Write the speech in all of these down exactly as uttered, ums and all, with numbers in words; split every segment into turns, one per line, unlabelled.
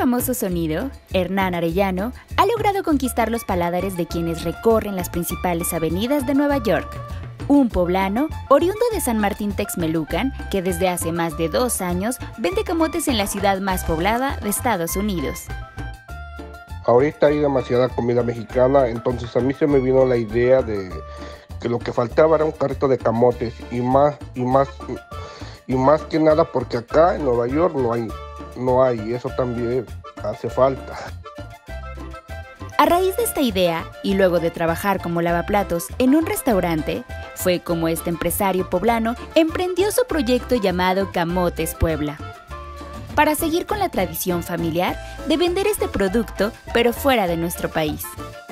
famoso sonido, Hernán Arellano ha logrado conquistar los paladares de quienes recorren las principales avenidas de Nueva York. Un poblano, oriundo de San Martín Texmelucan, que desde hace más de dos años vende camotes en la ciudad más poblada de Estados Unidos.
Ahorita hay demasiada comida mexicana, entonces a mí se me vino la idea de que lo que faltaba era un carrito de camotes y más, y más, y más que nada porque acá en Nueva York no hay, no hay, y eso también hace falta.
A raíz de esta idea, y luego de trabajar como lavaplatos en un restaurante, fue como este empresario poblano emprendió su proyecto llamado Camotes Puebla, para seguir con la tradición familiar de vender este producto, pero fuera de nuestro país.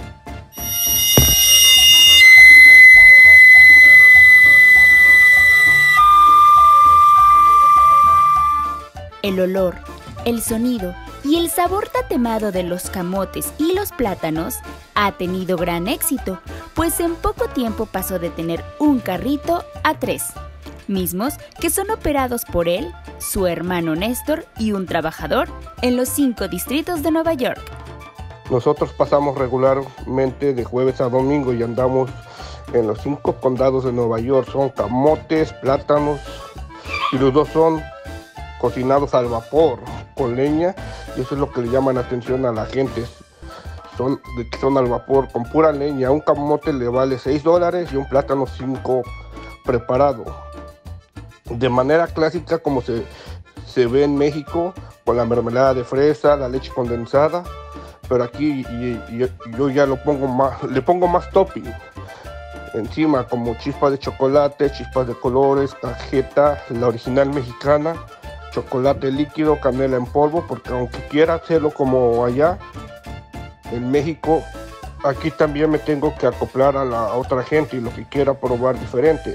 El olor, el sonido y el sabor tatemado de los camotes y los plátanos ha tenido gran éxito, pues en poco tiempo pasó de tener un carrito a tres, mismos que son operados por él, su hermano Néstor y un trabajador en los cinco distritos de Nueva York.
Nosotros pasamos regularmente de jueves a domingo y andamos en los cinco condados de Nueva York. Son camotes, plátanos y los dos son cocinados al vapor con leña, y eso es lo que le llama la atención a la gente. Son, de que son al vapor con pura leña. Un camote le vale seis dólares y un plátano cinco preparado. De manera clásica como se, se ve en México, con la mermelada de fresa, la leche condensada, pero aquí y, y, yo ya lo pongo más, le pongo más topping encima, como chispas de chocolate, chispas de colores, cajeta, la original mexicana, chocolate líquido, canela en polvo, porque aunque quiera hacerlo como allá en México, aquí también me tengo que acoplar a la a otra gente y lo que quiera probar diferente.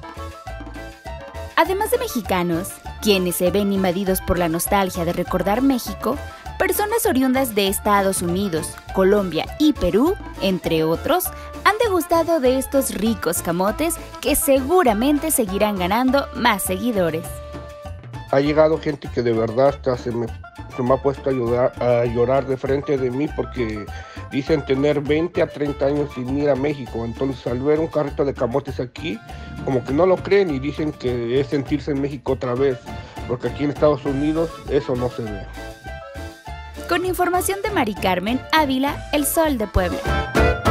Además de mexicanos, quienes se ven invadidos por la nostalgia de recordar México, personas oriundas de Estados Unidos, Colombia y Perú, entre otros, han degustado de estos ricos camotes que seguramente seguirán ganando más seguidores.
Ha llegado gente que de verdad hasta se me, se me ha puesto a, ayudar, a llorar de frente de mí porque dicen tener veinte a treinta años sin ir a México. Entonces al ver un carrito de camotes aquí, como que no lo creen y dicen que es sentirse en México otra vez, porque aquí en Estados Unidos eso no se ve.
Con información de Mari Carmen Ávila, El Sol de Puebla.